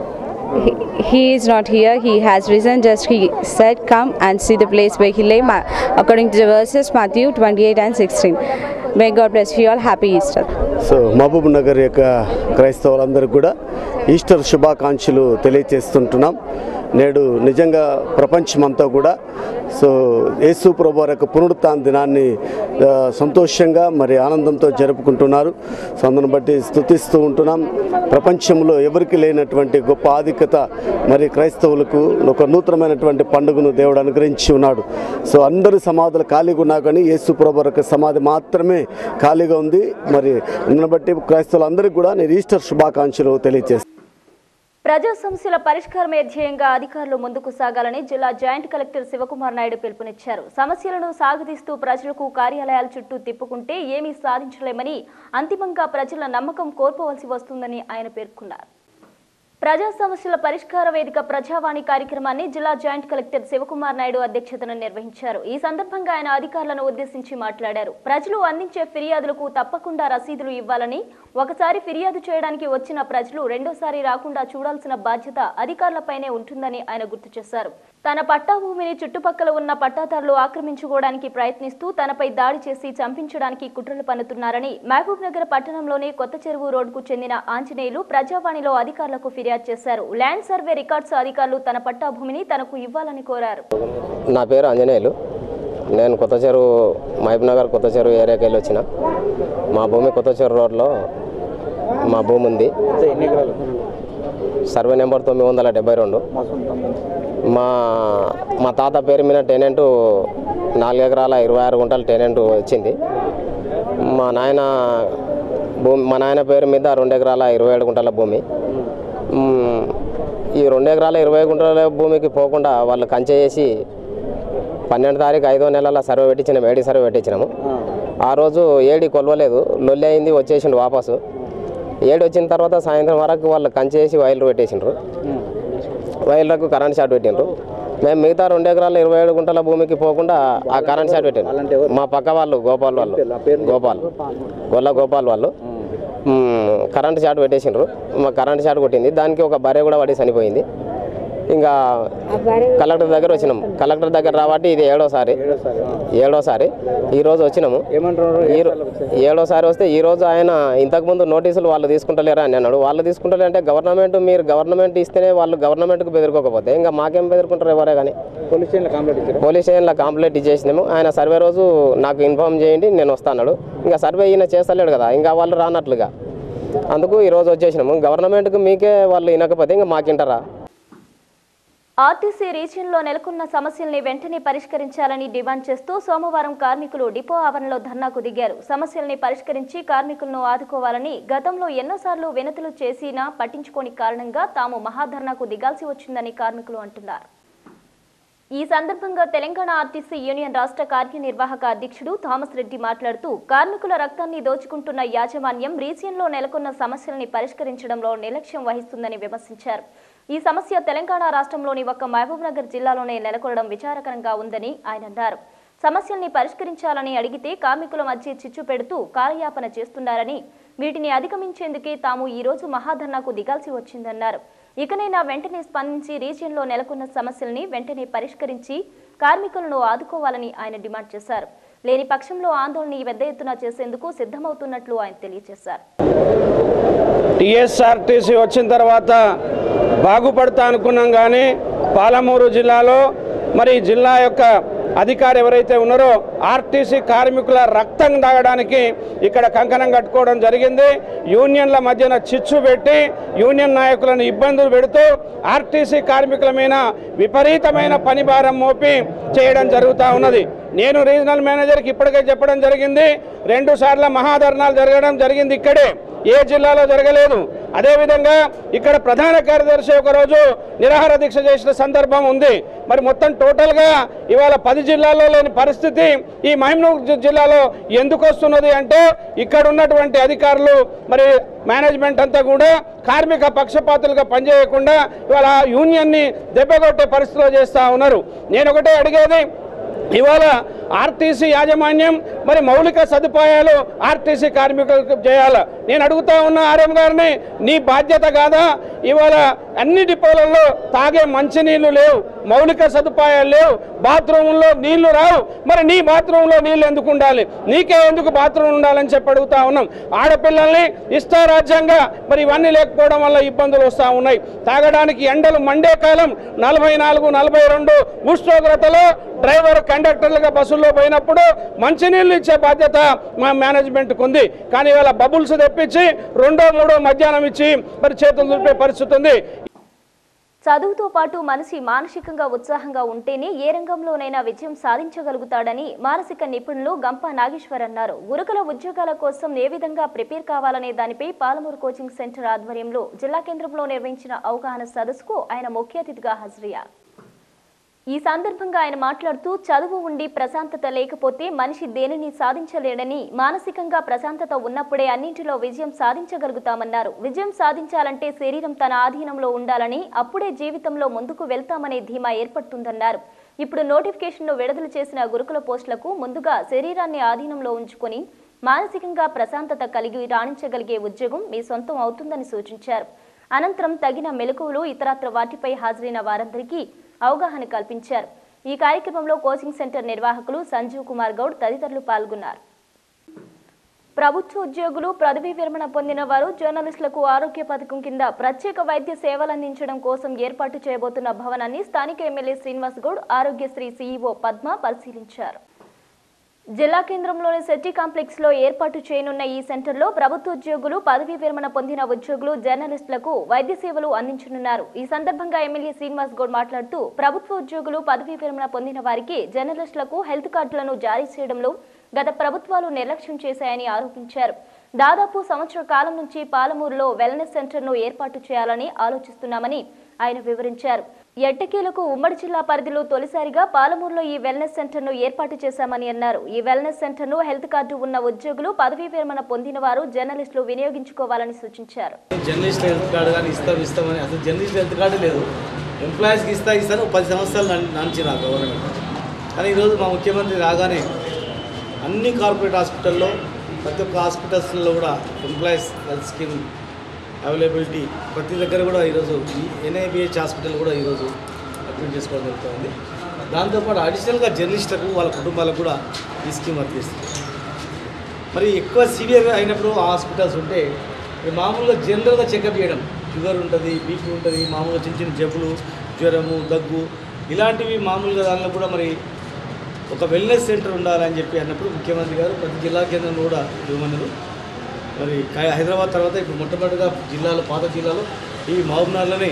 He is not here, he has risen. Just he said, come and see the place where he lay, according to the verses Matthew 28 and 16. May God bless you all. Happy Easter. So Mahabub Nagar యొక్క క్రైస్తవులందరికీ కూడా Easter శుభాకాంక్షలు తెలియజేస్తుంటున్నాం. నేడు నిజంగా ప్రపంచమంతా కూడా so యేసు ప్రభు యొక్క పునరుత్థాన దినాన్ని సంతోషంగా మరి ఆనందంతో జరుపుకుంటున్నారు. సో అందును బట్టి స్తుతిస్తూ ఉంటున్నాం. ప్రపంచంలో ఎవరికి లేనటువంటి గొప్ప ఆధిక్యత మరి క్రైస్తవులకు ఒక నూతనమైనటువంటి పండుగను దేవుడు అనుగ్రహించి ఉన్నాడు. సో అందరి సమాధులు ఖాళీగా ఉన్నా కానీ యేసు ప్రభు యొక్క సమాధి మాత్రమే ఖాళీగా ఉంది. మరి అందును బట్టి క్రైస్తవులందరికీ కూడా నేను ఈస్టర్ శుభాకాంక్షలు తెలియజేస్తాను. ప్రజా సమస్యల పరిష్కారమే ధ్యేయంగా అధికారులు ముందుకు సాగాలని జిల్లా జాయింట్ కలెక్టర్ శివకుమార్ నాయుడు పిలుపునిచ్చారు. సమస్యలను సాగదీస్తూ ప్రజలకు కార్యాలయాల చుట్టూ తిప్పుకుంటే ఏమీ సాధించలేమని, అంతిమంగా ప్రజల నమ్మకం కోల్పోవలసి వస్తుందని ఆయన పేర్కొన్నారు. ప్రజా సమస్యల పరిష్కార వేదిక ప్రజావాణి కార్యక్రమాన్ని జిల్లా జాయింట్ కలెక్టర్ శివకుమార్ నాయుడు అధ్యక్షతన నిర్వహించారు. ఈ సందర్భంగా ఆయన అధికారులను ఉద్దేశించి మాట్లాడారు. ప్రజలు అందించే ఫిర్యాదులకు తప్పకుండా రసీదులు ఇవ్వాలని, ఒకసారి ఫిర్యాదు చేయడానికి వచ్చిన ప్రజలు రెండోసారి రాకుండా చూడాల్సిన బాధ్యత అధికారులపైనే ఉంటుందని ఆయన గుర్తు చేశారు. తన పట్టా భూమిని చుట్టుపక్కల ఉన్న పట్టాదారులు ఆక్రమించుకోవడానికి ప్రయత్నిస్తూ తనపై దాడి చేసి చంపించడానికి కుట్రలు పన్నుతున్నారని మహబూబ్ నగర్ పట్టణంలోని కొత్త చెరువు రోడ్డుకు చెందిన ఆంజనేయులు ప్రజావాణిలో అధికారులకు ఫిర్యాదు చేశారు. ల్యాండ్ సర్వే రికార్డ్స్ అధికారులు తన పట్టా భూమిని తనకు ఇవ్వాలని కోరారు. నా పేరు ఆంజనేయులు. నేను కొత్త చెరువు మహబూబ్ నగర్ కొత్త చెరువు ఏరియాకి వెళ్ళి వచ్చిన. మా భూమి కొత్త చెరువు రోడ్లో మా భూమి ఉంది. Survey number 972. మా తాత పేరు మీద టెనెంట్ 4 ఎకరాల 26 గుంటలు టెనెంట్ వచ్చింది. మా నాయన పేరు మీద 2 ఎకరాల 27 గుంటల భూమి. ఈ 2 ఎకరాల 20 గుంటల భూమికి పోకుండా వాళ్ళు కంచె చేసి 12 తారీఖు 5వ నెలల సర్వే పెట్టించినాము, ఏడి సర్వే పెట్టించినాము. ఆ రోజు ఏడి కొలవలేదు, లొల్లి అయింది, వచ్చేసిండు వాపసు. ఏడి వచ్చిన తర్వాత సాయంత్రం వరకు వాళ్ళు కంచె చేసి వైర్లు పెట్టేసిండ్రు. వైర్లకు కరెంట్ షాట్ పెట్టిండ్రు. మేము మిగతా 2 ఎకరాల 27 గుంటల భూమికి పోకుండా ఆ కరెంట్ షాట్ పెట్టాను. మా పక్క వాళ్ళు గోపాల్ వాళ్ళు కరెంట్ షాట్ పెట్టేసిండ్రు. మా కరెంట్ షాట్ కొట్టింది, దానికి ఒక బర్రె కూడా పడి చనిపోయింది. ఇంకా కలెక్టర్ దగ్గర వచ్చినాము. కలెక్టర్ దగ్గర రాబట్టి ఇది 7వసారి ఈరోజు వచ్చినాము. 7వసారి వస్తే ఈరోజు ఆయన ఇంతకుముందు నోటీసులు వాళ్ళు తీసుకుంటలేరా అని అన్నాడు. వాళ్ళు తీసుకుంటలే అంటే మీరు గవర్నమెంట్ ఇస్తేనే వాళ్ళు గవర్నమెంట్కు బెదిరుకోకపోతే ఇంకా మాకేం బెదిరుకుంటారు ఎవరే కానీ. పోలీస్ స్టేషన్లో కంప్లైంట్ ఇచ్చేసినాము. ఆయన సర్వే రోజు నాకు ఇన్ఫార్మ్ చేయండి, నేను వస్తాను. ఇంకా సర్వే ఈయన చేస్తలేడు కదా, ఇంకా వాళ్ళు రానట్లుగా. అందుకు ఈరోజు వచ్చేసినాము. గవర్నమెంట్కి మీకే వాళ్ళు వినకపోతే ఇంకా మాకింటారా? ఆర్టీసీ రీజియన్లో నెలకొన్న సమస్యల్ని వెంటనే పరిష్కరించాలని డిమాండ్ చేస్తూ సోమవారం కార్మికులు డిపో ఆవరణలో ధర్నాకు దిగారు. సమస్యల్ని పరిష్కరించి కార్మికులను ఆదుకోవాలని గతంలో ఎన్నోసార్లు వినతులు చేసినా పట్టించుకోని కారణంగా తాము మహాధర్నాకు దిగాల్సి వచ్చిందని కార్మికులు అంటున్నారు. ఈ సందర్భంగా తెలంగాణ ఆర్టీసీ యూనియన్ రాష్ట్ర కార్యనిర్వాహక అధ్యక్షుడు థామస్ రెడ్డి మాట్లాడుతూ కార్మికుల రక్తాన్ని దోచుకుంటున్న యాజమాన్యం రీజియన్లో నెలకొన్న సమస్యల్ని పరిష్కరించడంలో నిర్లక్ష్యం వహిస్తుందని విమర్శించారు. ఈ సమస్య తెలంగాణ రాష్ట్రంలోని ఒక్క మహబూబ్నగర్ జిల్లాలోనే నెలకొనడం విచారకరంగా ఉందని ఆయన అన్నారు. సమస్యల్ని పరిష్కరించాలని అడిగితే కార్మికుల మధ్య చిచ్చు పెడుతూ కాలయాపన చేస్తున్నారని, వీటిని అధిగమించేందుకే తాము ఈ రోజు మహాధర్నాకు దిగాల్సి వచ్చిందన్నారు. ఇకనైనా వెంటనే స్పందించి రీజియన్లో నెలకొన్న సమస్యల్ని వెంటనే పరిష్కరించి కార్మికులను ఆదుకోవాలని ఆయన డిమాండ్ చేశారు. లేని పక్షంలో ఆందోళన పెద్ద ఎత్తున చేసేందుకు సిద్ధమవుతున్నట్లు ఆయన తెలియజేశారు. టీఎస్ఆర్టీసీ వచ్చిన తర్వాత బాగుపడతా అనుకున్నాం, కానీ పాలమూరు జిల్లాలో మరి జిల్లా యొక్క అధికారి ఎవరైతే ఉన్నారో ఆర్టీసీ కార్మికుల రక్తం తాగడానికి ఇక్కడ కంకణం కట్టుకోవడం జరిగింది. యూనియన్ల మధ్యన చిచ్చు పెట్టి యూనియన్ నాయకులను ఇబ్బందులు పెడుతూ ఆర్టీసీ కార్మికుల మీద విపరీతమైన పని భారం మోపి చేయడం జరుగుతూ ఉన్నది. నేను రీజనల్ మేనేజర్కి ఇప్పటికే చెప్పడం జరిగింది. 2 సార్లు మహాధర్నాలు జరగడం జరిగింది, ఇక్కడే, ఏ జిల్లాలో జరగలేదు. అదేవిధంగా ఇక్కడ ప్రధాన కార్యదర్శి ఒకరోజు నిరాహార దీక్ష చేసిన సందర్భం ఉంది. మరి మొత్తం టోటల్గా ఇవాళ 10 జిల్లాల్లో లేని పరిస్థితి ఈ మహబూబ్నగర్ జిల్లాలో ఎందుకు వస్తున్నది అంటే ఇక్కడ ఉన్నటువంటి అధికారులు మరి మేనేజ్మెంట్ అంతా కూడా కార్మిక పక్షపాతులుగా పనిచేయకుండా ఇవాళ యూనియన్ని దెబ్బకొట్టే పరిస్థితిలో చేస్తూ ఉన్నారు. నేను ఒకటే అడిగేది, ఇవాళ ఆర్టీసీ యాజమాన్యం మరి మౌలిక సదుపాయాలు ఆర్టీసీ కార్మికులకు చేయాలి. నేను అడుగుతా ఉన్న ఆర్ఎం గారిని, నీ బాధ్యత కాదా? ఇవాళ అన్ని డిపోలలో తాగే మంచినీళ్ళు లేవు, మౌలిక సదుపాయాలు లేవు, బాత్రూంలో నీళ్లు రావు. మరి నీ బాత్రూంలో నీళ్ళు ఎందుకు ఉండాలి? నీకే ఎందుకు బాత్రూమ్ ఉండాలని చెప్పి అడుగుతా ఉన్నాం. ఆడపిల్లల్ని ఇష్టారాజ్యంగా మరి ఇవన్నీ లేకపోవడం వల్ల ఇబ్బందులు వస్తూ ఉన్నాయి. తాగడానికి ఎండలు మండే కాలం 44-42 ఉష్ణోగ్రతలో డ్రైవర్ కండక్టర్లుగా బస్సుల్లో పోయినప్పుడు మంచినీళ్ళు ఇచ్చే బాధ్యత మా మేనేజ్మెంట్కి ఉంది. కానీ ఇవాళ బబుల్స్ తెప్పించి 2-3 మధ్యాహ్నం ఇచ్చి మరి చేతులు దులిపే పరిస్థితి ఉంది. చదువుతో పాటు మనిషి మానసికంగా ఉత్సాహంగా ఉంటేనే ఏ రంగంలోనైనా విజయం సాధించగలుగుతాడని మానసిక నిపుణులు గంప నాగేశ్వర్ అన్నారు. గురుకుల ఉద్యోగాల కోసం ఏ విధంగా ప్రిపేర్ కావాలనే దానిపై పాలమూరు కోచింగ్ సెంటర్ ఆధ్వర్యంలో జిల్లా కేంద్రంలో నిర్వహించిన అవగాహన సదస్సుకు ఆయన ముఖ్య అతిథిగా హాజరయ్యారు. ఈ సందర్భంగా ఆయన మాట్లాడుతూ చదువు ఉండి ప్రశాంతత లేకపోతే మనిషి దేనిని సాధించలేడని, మానసికంగా ప్రశాంతత ఉన్నప్పుడే అన్నింటిలో విజయం సాధించగలుగుతామన్నారు. విజయం సాధించాలంటే శరీరం తన ఆధీనంలో ఉండాలని, అప్పుడే జీవితంలో ముందుకు వెళ్తామనే ధీమా ఏర్పడుతుందన్నారు. ఇప్పుడు నోటిఫికేషన్ను విడుదల చేసిన గురుకుల పోస్టులకు ముందుగా శరీరాన్ని ఆధీనంలో ఉంచుకొని మానసికంగా ప్రశాంతత కలిగి రాణించగలిగే ఉద్యోగం మీ సొంతం అవుతుందని సూచించారు. అనంతరం తగిన మెలకువలు ఇతరత్ర వాటిపై హాజరైన వారందరికీ అవగాహన కల్పించారు. ఈ కార్యక్రమంలో కోచింగ్ సెంటర్ నిర్వాహకులు సంజీవ్ కుమార్ గౌడ్ తదితరులు పాల్గొన్నారు. ప్రభుత్వ ఉద్యోగులు, పదవీ విరమణ పొందిన వారు, జర్నలిస్టులకు ఆరోగ్య పథకం కింద ప్రత్యేక వైద్య సేవలందించడం కోసం ఏర్పాటు చేయబోతున్న భవనాన్ని స్థానిక ఎమ్మెల్యే శ్రీనివాస్ గౌడ్, ఆరోగ్యశ్రీ సీఈఓ పద్మ పరిశీలించారు. జిల్లా కేంద్రంలోని సెట్టి కాంప్లెక్స్ లో ఏర్పాటు చేయనున్న ఈ సెంటర్లో ప్రభుత్వ ఉద్యోగులు, పదవీ విరమణ పొందిన ఉద్యోగులు, జర్నలిస్టులకు వైద్య సేవలు అందించనున్నారు. ఈ సందర్భంగా ఎమ్మెల్యే శ్రీనివాస్ గౌడ్ మాట్లాడుతూ ప్రభుత్వ ఉద్యోగులు, పదవీ విరమణ పొందిన వారికి, జర్నలిస్టులకు హెల్త్ కార్డులను జారీ చేయడంలో గత ప్రభుత్వాలు నిర్లక్ష్యం చేశాయని ఆరోపించారు. దాదాపు సంవత్సర కాలం నుంచి పాలమూరులో వెల్నెస్ సెంటర్ను ఏర్పాటు చేయాలని ఆలోచిస్తున్నామని ఆయన వివరించారు. ఎట్టకేలకు ఉమ్మడి జిల్లా పరిధిలో తొలిసారిగా పాలమూరులో ఈ వెల్నెస్ సెంటర్ను ఏర్పాటు చేశామని అన్నారు. ఈ వెల్నెస్ సెంటర్ను హెల్త్ కార్డు ఉన్న ఉద్యోగులు, పదవీ విరమణ పొందిన వారు, జర్నలిస్టులు వినియోగించుకోవాలని సూచించారు. జర్నలిస్ట్ హెల్త్ కార్డు కానీ ఇస్తామని అసలు జర్నలిస్ట్ హెల్త్ కార్డు లేదు. ఎంప్లాయీస్కి ఇస్తాను 10 సంవత్సరాలు నాంచి నా గవర్నమెంట్. కానీ ఈరోజు మా ముఖ్యమంత్రి రాగానే అన్ని కార్పొరేట్ హాస్పిటల్లో, ప్రతి ఒక్క హాస్పిటల్స్లో కూడా ఎంప్లాయీస్ హెల్త్ స్కీమ్ అవైలబిలిటీ ప్రతి దగ్గర కూడా ఈరోజు NIBH హాస్పిటల్ కూడా ఈరోజు అడ్మిట్ చేసుకోవడం జరుగుతుంది. దాంతోపాటు అడిషనల్గా జర్నలిస్టులకు, వాళ్ళ కుటుంబాలకు కూడా ఈ స్కీమ్ వర్తిస్తుంది. మరి ఎక్కువ సివియర్ అయినప్పుడు హాస్పిటల్స్ ఉంటే మామూలుగా జనరల్గా చెకప్ చేయడం, షుగర్ ఉంటుంది, బీపీ ఉంటుంది, మామూలుగా చిన్న చిన్న జబ్బులు, జ్వరము, దగ్గు ఇలాంటివి మామూలుగా దానిలో కూడా మరి ఒక వెల్నెస్ సెంటర్ ఉండాలని చెప్పి అన్నప్పుడు ముఖ్యమంత్రి గారు ప్రతి జిల్లా కేంద్రంలో కూడా ఇవ్వమన్నారు. మరి హైదరాబాద్ తర్వాత ఇప్పుడు మొట్టమొదటిగా జిల్లాలో, పాత జిల్లాలో ఈ మహబూబ్నగర్లోనే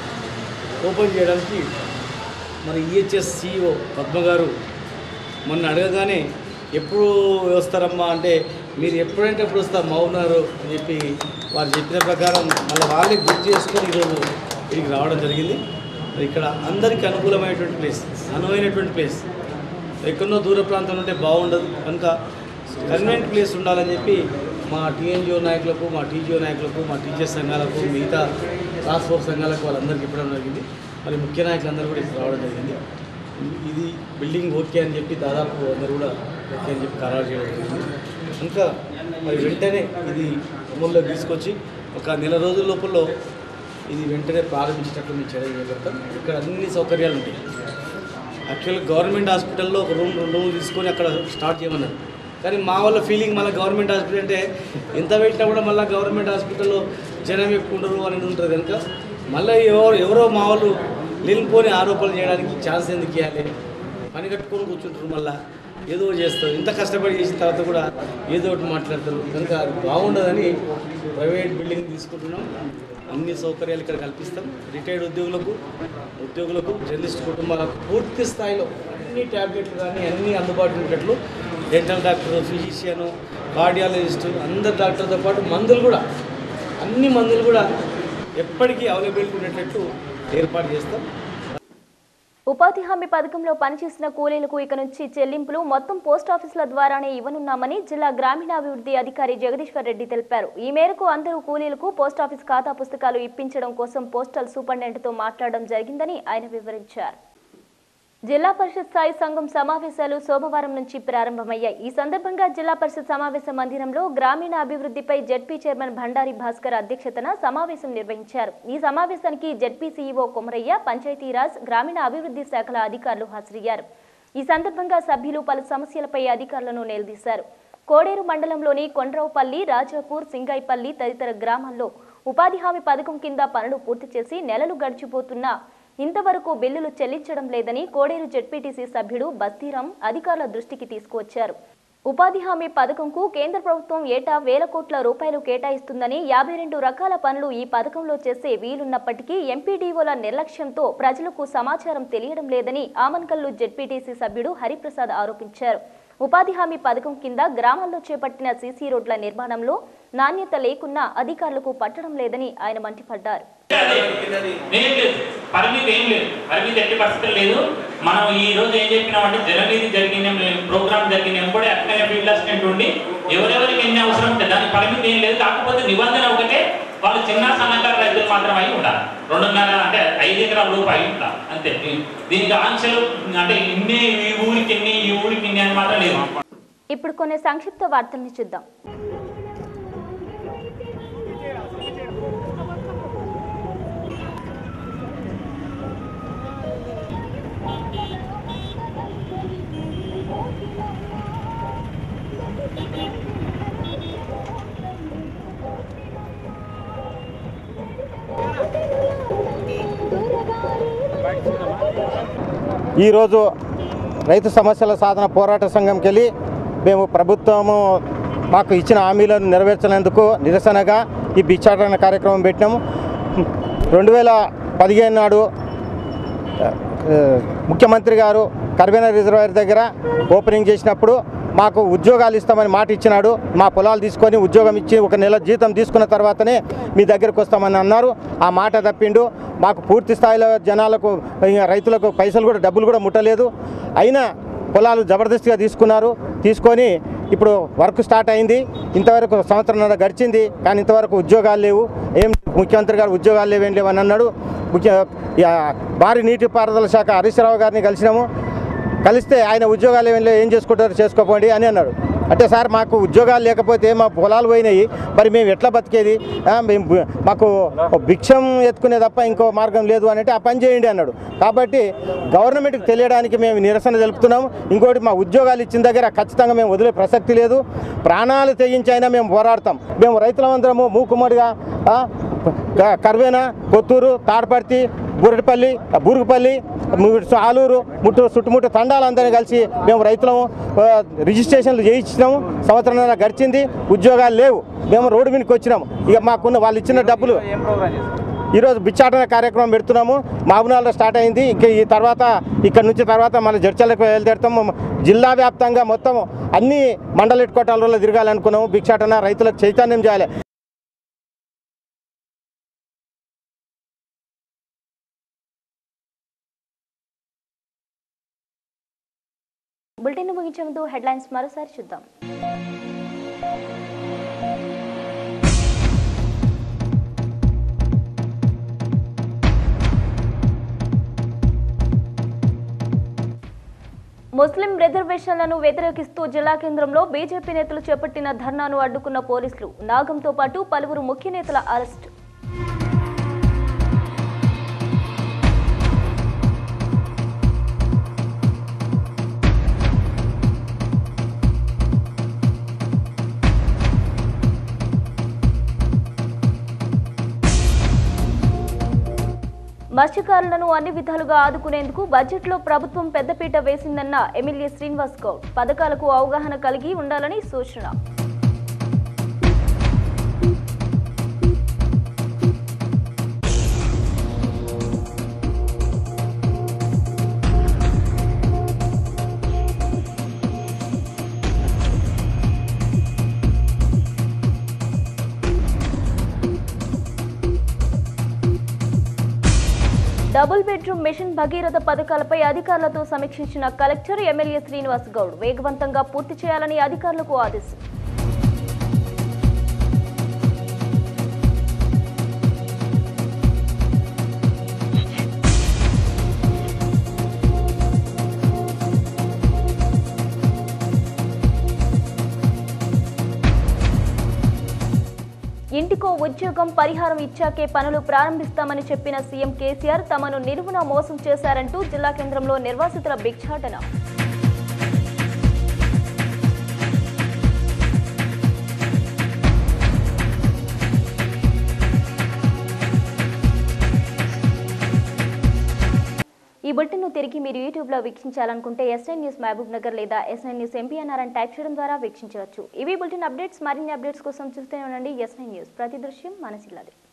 ఓపెన్ చేయడానికి మరి EHS CEO పద్మ గారు మొన్న అడగగానే ఎప్పుడు వస్తారమ్మా అంటే, మీరు ఎప్పుడంటే ఎప్పుడు వస్తారు మహబూబ్నగర్ అని చెప్పి వారు చెప్పిన ప్రకారం మళ్ళీ వాళ్ళే గుర్తు చేసుకొని ఈరోజు ఇక్కడికి రావడం జరిగింది. మరి ఇక్కడ అందరికీ అనుకూలమైనటువంటి ప్లేస్, అనువైనటువంటి ప్లేస్. ఎక్కడో దూర ప్రాంతం ఉంటే బాగుండదు కనుక కన్వెంట్ ప్లేస్ ఉండాలని చెప్పి మా TNGO నాయకులకు, మా TGO నాయకులకు, మా టీచర్స్ సంఘాలకు, మిగతా టాస్క్ ఫోర్స్ సంఘాలకు వాళ్ళందరికీ ఇవ్వడం జరిగింది. మరి ముఖ్య నాయకులందరూ కూడా ఇక్కడ రావడం జరిగింది. ఇది బిల్డింగ్ ఓకే అని చెప్పి దాదాపు అందరూ కూడా ఓకే అని చెప్పి ఖరారు చేయడం జరిగింది. కనుక మరి వెంటనే ఇది అమల్లో తీసుకొచ్చి ఒక నెల రోజుల లోపల ఇది వెంటనే ప్రారంభించేటట్లు మేము చర్య చేపడతాం. ఇక్కడ అన్ని సౌకర్యాలు ఉంటాయి. యాక్చువల్గా గవర్నమెంట్ హాస్పిటల్లో ఒక రూమ్ 2 రూమ్లు తీసుకొని అక్కడ స్టార్ట్ చేయమన్నారు. కానీ మా వాళ్ళ ఫీలింగ్ మళ్ళీ గవర్నమెంట్ హాస్పిటల్ అంటే ఎంత పెట్టినా కూడా మళ్ళీ గవర్నమెంట్ హాస్పిటల్లో జనం ఎక్కువ ఉండరు అనేది ఉంటుంది. కనుక మళ్ళీ ఎవరో మా వాళ్ళు లేనిపోని ఆరోపణలు చేయడానికి ఛాన్స్ ఎందుకు ఇవ్వాలి? పని కట్టుకొని కూర్చుంటారు, మళ్ళీ ఏదో చేస్తారు. ఇంత కష్టపడి చేసిన తర్వాత కూడా ఏదో ఒకటి మాట్లాడతారు. కనుక అది బాగుండదని ప్రైవేట్ బిల్డింగ్ తీసుకుంటున్నాం. అన్ని సౌకర్యాలు ఇక్కడ కల్పిస్తాం. రిటైర్డ్ ఉద్యోగులకు, జర్నలిస్ట్ కుటుంబాలకు పూర్తి స్థాయిలో అన్ని ట్యాబ్లెట్లు కానీ అన్నీ అందుబాటులో ఉండేటట్లు డెంటల్ డాక్టర్, ఫిజిషియను, కార్డియాలజిస్టు అందరు డాక్టర్తో పాటు మందులు కూడా, అన్ని మందులు కూడా ఎప్పటికీ అవైలబిలిటీ ఉండేటట్టు ఏర్పాటు చేస్తాం. ఉపాధి హామీ పథకంలో పనిచేసిన కూలీలకు ఇక నుంచి చెల్లింపులు మొత్తం పోస్టాఫీసుల ద్వారానే ఇవ్వనున్నామని జిల్లా గ్రామీణాభివృద్ధి అధికారి జగదీశ్వర్ రెడ్డి తెలిపారు. ఈ మేరకు అందరూ కూలీలకు పోస్టాఫీస్ ఖాతా పుస్తకాలు ఇప్పించడం కోసం పోస్టల్ సూపరింటెండెంట్తో మాట్లాడడం జరిగిందని ఆయన వివరించారు. జిల్లా పరిషత్ స్థాయి సంఘం సమావేశాలు సోమవారం నుంచి ప్రారంభమయ్యాయి. ఈ సందర్భంగా జిల్లా పరిషత్ సమావేశ మందిరంలో గ్రామీణ అభివృద్ధిపై జెడ్పీ చైర్మన్ భండారి భాస్కర్ అధ్యక్షతన సమావేశం నిర్వహించారు. ఈ సమావేశానికి జెడ్పీ CEO కొమరయ్య, పంచాయతీరాజ్, గ్రామీణ అభివృద్ధి శాఖల అధికారులు హాజరయ్యారు. ఈ సందర్భంగా సభ్యులు పలు సమస్యలపై అధికారులను నిలదీశారు. కోడేరు మండలంలోని కొండ్రవపల్లి, రాజాపూర్, సింగాయిపల్లి తదితర గ్రామాల్లో ఉపాధి హామీ పథకం కింద పనులు పూర్తి చేసి నెలలు గడిచిపోతున్నా ఇంతవరకు బిల్లులు చెల్లించడం లేదని కోడేరు జెడ్పీటీసీ సభ్యుడు బస్తీరాం అధికారుల దృష్టికి తీసుకువచ్చారు. ఉపాధి హామీ పథకంకు కేంద్ర ప్రభుత్వం ఏటా 1000 కోట్ల రూపాయలు కేటాయిస్తుందని, 52 రకాల పనులు ఈ పథకంలో చేసే వీలున్నప్పటికీ ఎంపీడీఓల నిర్లక్ష్యంతో ప్రజలకు సమాచారం తెలియడం లేదని ఆమన్కల్లు జెడ్పీటీసీ సభ్యుడు హరిప్రసాద్ ఆరోపించారు. ఉపాధి హామీ పథకం కింద గ్రామాల్లో చేపట్టిన సీసీ రోడ్ల నిర్మాణంలో నాణ్యత లేకున్నా అధికారులకు పట్టడం లేదని ఆయన మండిపడ్డారు. మనం ఈ రోజు ఏం చెప్పినామంటే జనవరి జరిగిన ప్రోగ్రామ్ జరిగిన కూడా అట్లనే ఫీల్డ్ అసిస్టెంట్ ఉండి ఎవరెవరికి ఎన్ని అవసరం ఉంటే దానికి పరిమితి ఏం లేదు. కాకపోతే నిబంధన ఒకటే, వాళ్ళు చిన్న సన్నకారు రైతులు మాత్రం అయి ఉండాలి. 2.5 అంటే 5 ఎకరాల రూపాయలు అయి ఉండాలి అంతే. దీనికి ఆంక్షలు అంటే ఇన్ని ఈ ఊరికి ఇన్ని, ఈ ఊరికి ఇన్ని అని మాత్రం లేదు. ఇప్పుడు కొన్ని సంక్షిప్త వార్తల్ని చూద్దాం. ఈరోజు రైతు సమస్యల సాధన పోరాట సంఘంకి వెళ్ళి మేము ప్రభుత్వము మాకు ఇచ్చిన హామీలను నెరవేర్చినందుకు నిరసనగా ఈ భిక్షాటన కార్యక్రమం పెట్టినాము. 2015 నాడు ముఖ్యమంత్రి గారు కర్వేన రిజర్వాయర్ దగ్గర ఓపెనింగ్ చేసినప్పుడు మాకు ఉద్యోగాలు ఇస్తామని మాట ఇచ్చినాడు. మా పొలాలు తీసుకొని ఉద్యోగం ఇచ్చి 1 నెల జీతం తీసుకున్న తర్వాతనే మీ దగ్గరకు వస్తామని అన్నారు. ఆ మాట తప్పిండు. మాకు పూర్తి స్థాయిలో జనాలకు రైతులకు పైసలు కూడా డబ్బులు కూడా ముట్టలేదు. అయినా పొలాలు జబర్దస్తిగా తీసుకొని ఇప్పుడు వర్క్ స్టార్ట్ అయింది. ఇంతవరకు సంవత్సరంన్నర గడిచింది, కానీ ఇంతవరకు ఉద్యోగాలు లేవు. ఏం ముఖ్యమంత్రి గారు ఉద్యోగాలు లేవేం లేవని అన్నాడు. భారీ నీటిపారుదల శాఖ హరీష్ రావు గారిని కలిస్తే ఆయన ఉద్యోగాలు ఏం చేసుకుంటారు చేసుకోపోండి అని అన్నాడు. అంటే సార్ మాకు ఉద్యోగాలు లేకపోతే మా పొలాలు పోయినాయి, మరి మేము ఎట్లా బతికేది, మాకు భిక్షం ఎత్తుకునే తప్ప ఇంకో మార్గం లేదు అని అంటే ఆ పని చేయండి అన్నాడు. కాబట్టి గవర్నమెంట్కి తెలియడానికి మేము నిరసన తెలుపుతున్నాము. ఇంకోటి మా ఉద్యోగాలు ఇచ్చిన దగ్గర ఖచ్చితంగా మేము వదిలే ప్రసక్తి లేదు. ప్రాణాలు తెగించి అయినా మేము పోరాడతాం. మేము రైతులందరము మూకుమ్మడిగా కర్వేన, కొత్తూరు, తాడపర్తి, బూరుగుపల్లి, ఆలూరు చుట్టుముట్టు తండాలందరినీ కలిసి మేము రైతులము రిజిస్ట్రేషన్లు చేయించినాము. సంవత్సరంన్నర గడిచింది, ఉద్యోగాలు లేవు. మేము రోడ్డు మీదకి వచ్చినాము. ఇక మాకున్న వాళ్ళు ఇచ్చిన డబ్బులు ఈరోజు భిక్షాటన కార్యక్రమం పెడుతున్నాము. మహబూబ్నగర్లో స్టార్ట్ అయింది. ఇంకా ఈ తర్వాత ఇక్కడ నుంచి మన జడ్చర్లకు బయలుదేరుతాము. జిల్లా వ్యాప్తంగా మొత్తం అన్ని మండల హెడ్ క్వార్టర్లలో తిరగాలనుకున్నాము. భిక్షాటన రైతులకు చైతన్యం చేయాలి. బులెటిన్ ముగించే ముందు హెడ్లైన్స్ మరోసారి చూద్దాం. ముస్లిం రిజర్వేషన్లను వ్యతిరేకిస్తూ జిల్లా కేంద్రంలో బీజేపీ నేతలు చేపట్టిన ధర్నాను అడ్డుకున్న పోలీసులు. నాగంతో పాటు పలువురు ముఖ్య నేతల అరెస్టు. మత్స్యకారులను అన్ని విధాలుగా ఆదుకునేందుకు బడ్జెట్లో ప్రభుత్వం పెద్దపీట వేసిందన్న ఎమ్మెల్యే శ్రీనివాస్ గౌడ్. పథకాలకు అవగాహన కలిగి ఉండాలని సూచన. డబుల్ బెడ్రూమ్ మిషన్ భగీరథ పథకాలపై అధికారులతో సమీక్షించిన కలెక్టర్ ఎమ్మెల్యే శ్రీనివాస్ గౌడ్. వేగవంతంగా పూర్తి చేయాలని అధికారులకు ఆదేశం. ఇంటికో ఉద్యోగం పరిహారం ఇచ్చాకే పనులు ప్రారంభిస్తామని చెప్పిన సీఎం కేసీఆర్ తమను నిలువున మోసం చేశారంటూ జిల్లా కేంద్రంలో నిర్వాసితుల భిక్షాటన. ఈ బులెటిన్ను తిరిగి మీరు యూట్యూబ్లో వీక్షించాలనుకుంటే ఎస్ఐ న్యూస్ మహబూబ్ నగర్ లేదా ఎస్ఐ న్యూస్ ఎంపీఎన్ఆర్ అని టైప్ చేయడం ద్వారా వీక్షించవచ్చు. ఇవి బులెటిన్ అప్డేట్స్. మరిన్ని అప్డేట్స్ కోసం చూస్తూనే ఉండండి ఎస్ఐ న్యూస్. ప్రతి దృశ్యం మన జిల్లాది.